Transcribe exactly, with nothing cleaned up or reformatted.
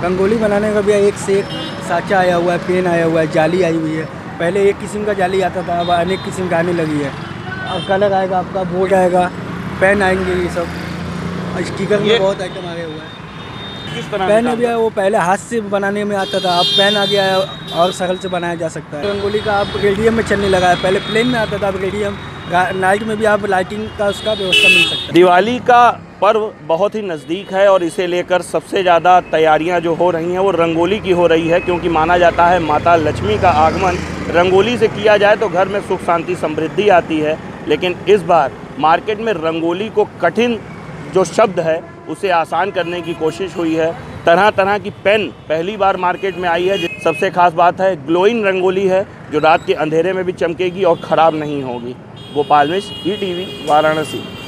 रंगोली बनाने का भी एक से एक साँचा आया हुआ है, पेन आया हुआ है, जाली आई हुई है। पहले एक किस्म का जाली आता था, अब अनेक किस्म का आने लगी है। अब कलर आएगा, आपका बोर्ड आएगा, पेन आएंगे, ये सब स्टिकर में बहुत आइटम आ गया हुआ है। किस तरह पेन अभी वो पहले हाथ से बनाने में आता था, अब पेन आ गया है और शक्ल से बनाया जा सकता है। रंगोली का अब रेडियम में चलने लगा है, पहले प्लेन में आता था, अब रेडियम नाइट में भी आप लाइटिंग का उसका व्यवस्था मिल सकता है। दिवाली का पर्व बहुत ही नज़दीक है और इसे लेकर सबसे ज़्यादा तैयारियां जो हो रही हैं वो रंगोली की हो रही है, क्योंकि माना जाता है माता लक्ष्मी का आगमन रंगोली से किया जाए तो घर में सुख शांति समृद्धि आती है। लेकिन इस बार मार्केट में रंगोली को कठिन जो शब्द है उसे आसान करने की कोशिश हुई है। तरह तरह की पेन पहली बार मार्केट में आई है। सबसे खास बात है ग्लोइंग रंगोली है जो रात के अंधेरे में भी चमकेगी और ख़राब नहीं होगी। Gopal Mishra, E T V, Varanasi.